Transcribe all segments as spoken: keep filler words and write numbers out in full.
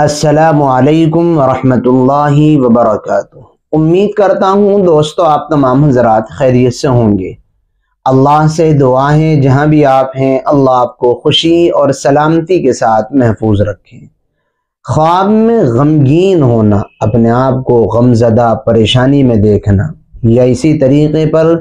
السلام علیکم ورحمۃ اللہ وبرکاتہ۔ امید کرتا ہوں دوستو آپ تمام حضرات خیریت سے ہوں گے۔ اللہ سے دعا ہے جہاں بھی آپ ہیں اللہ آپ کو خوشی اور سلامتی کے ساتھ محفوظ رکھیں۔ خواب میں غمگین ہونا، اپنے آپ کو غم زدہ پریشانی میں دیکھنا، یا اسی طریقے پر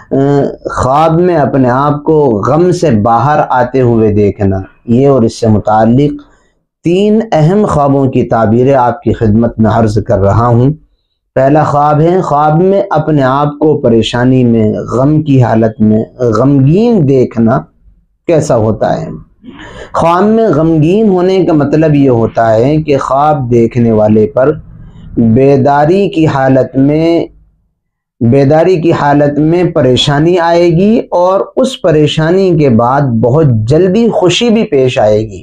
خواب میں اپنے آپ کو غم سے باہر آتے ہوئے دیکھنا، یہ اور اس سے متعلق تین اہم خوابوں کی تعبیریں آپ کی خدمت میں عرض کر رہا ہوں۔ پہلا خواب ہے، خواب میں اپنے آپ کو پریشانی میں، غم کی حالت میں غمگین دیکھنا کیسا ہوتا ہے۔ خواب میں غمگین ہونے کا مطلب یہ ہوتا ہے کہ خواب دیکھنے والے پر بیداری کی حالت میں بیداری کی حالت میں پریشانی آئے گی، اور اس پریشانی کے بعد بہت جلدی خوشی بھی پیش آئے گی،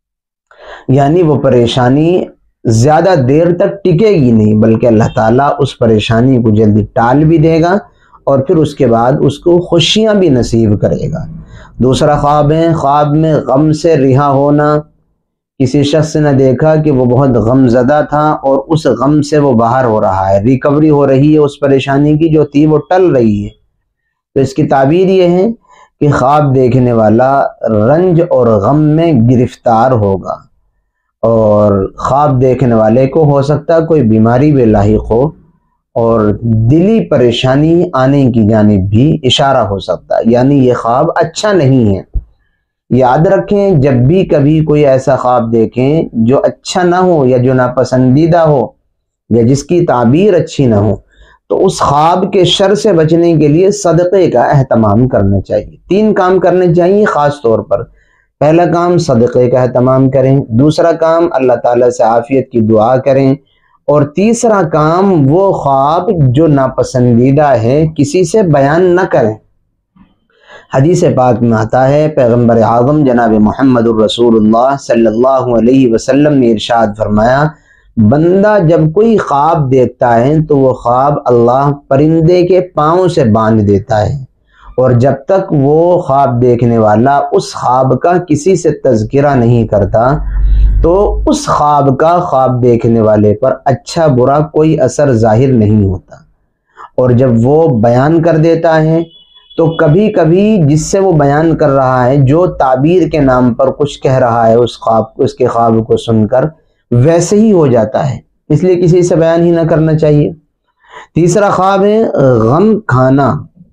یعنی وہ پریشانی زیادہ دیر تک ٹکے گی نہیں، بلکہ اللہ تعالیٰ اس پریشانی کو جلدی ٹال بھی دے گا اور پھر اس کے بعد اس کو خوشیاں بھی نصیب کرے گا۔ دوسرا خواب ہے، خواب میں غم سے رہا ہونا، کسی شخص نے دیکھا کہ وہ بہت غم زدہ تھا اور اس غم سے وہ باہر ہو رہا ہے، ریکوری ہو رہی ہے اس پریشانی کی جو تھی وہ ٹل رہی ہے۔ تو اس کی تعبیر یہ ہے کہ خواب دیکھنے والا رنج اور غم میں گرفتار ہوگا، اور خواب دیکھنے والے کو ہو سکتا ہے کوئی بیماری بھی لاحق ہو اور دلی پریشانی آنے کی جانب بھی اشارہ ہو سکتا ہے، یعنی یہ خواب اچھا نہیں ہے۔ یاد رکھیں، جب بھی کبھی کوئی ایسا خواب دیکھیں جو اچھا نہ ہو یا جو ناپسندیدہ ہو یا جس کی تعبیر اچھی نہ ہو، تو اس خواب کے شر سے بچنے کے لیے صدقے کا اہتمام کرنا چاہیے۔ تین کام کرنے چاہیے خاص طور پر۔ پہلا کام صدقے کا اہتمام کریں، دوسرا کام اللہ تعالیٰ سے عافیت کی دعا کریں، اور تیسرا کام وہ خواب جو ناپسندیدہ ہے کسی سے بیان نہ کریں۔ حدیث پاک میں آتا ہے، پیغمبر اعظم جناب محمد الرسول اللہ صلی اللہ علیہ وسلم نے ارشاد فرمایا، بندہ جب کوئی خواب دیکھتا ہے تو وہ خواب اللہ پرندے کے پاؤں سے باندھ دیتا ہے، اور جب تک وہ خواب دیکھنے والا اس خواب کا کسی سے تذکرہ نہیں کرتا تو اس خواب کا خواب دیکھنے والے پر اچھا برا کوئی اثر ظاہر نہیں ہوتا، اور جب وہ بیان کر دیتا ہے تو کبھی کبھی جس سے وہ بیان کر رہا ہے، جو تعبیر کے نام پر کچھ کہہ رہا ہے، اس خواب اس کے خواب کو سن کر ویسے ہی ہو جاتا ہے، اس لیے کسی سے بیان ہی نہ کرنا چاہیے۔ تیسرا خواب ہے غم کھانا،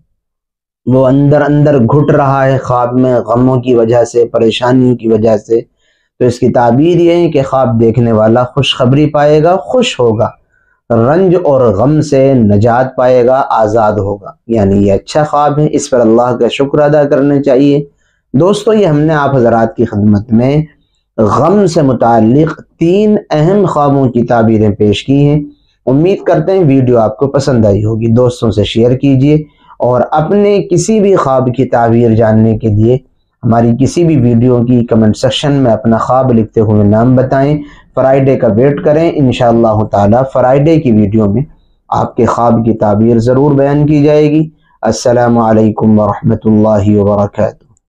وہ اندر اندر گھٹ رہا ہے خواب میں غموں کی وجہ سے، پریشانی کی وجہ سے، تو اس کی تعبیر یہ ہے کہ خواب دیکھنے والا خوشخبری پائے گا، خوش ہوگا، رنج اور غم سے نجات پائے گا، آزاد ہوگا، یعنی یہ اچھا خواب ہے، اس پر اللہ کا شکر ادا کرنا چاہیے۔ دوستو، یہ ہم نے آپ حضرات کی خدمت میں غم سے متعلق تین اہم خوابوں کی تعبیریں پیش کی ہیں۔ امید کرتے ہیں ویڈیو آپ کو پسند آئی ہوگی، دوستوں سے شیئر کیجیے، اور اپنے کسی بھی خواب کی تعبیر جاننے کے لیے ہماری کسی بھی ویڈیو کی کمنٹ سیکشن میں اپنا خواب لکھتے ہوئے نام بتائیں۔ فرائیڈے کا ویٹ کریں، انشاءاللہ تعالی فرائیڈے کی ویڈیو میں آپ کے خواب کی تعبیر ضرور بیان کی جائے گی۔ السلام علیکم ورحمۃ اللہ وبرکاتہ۔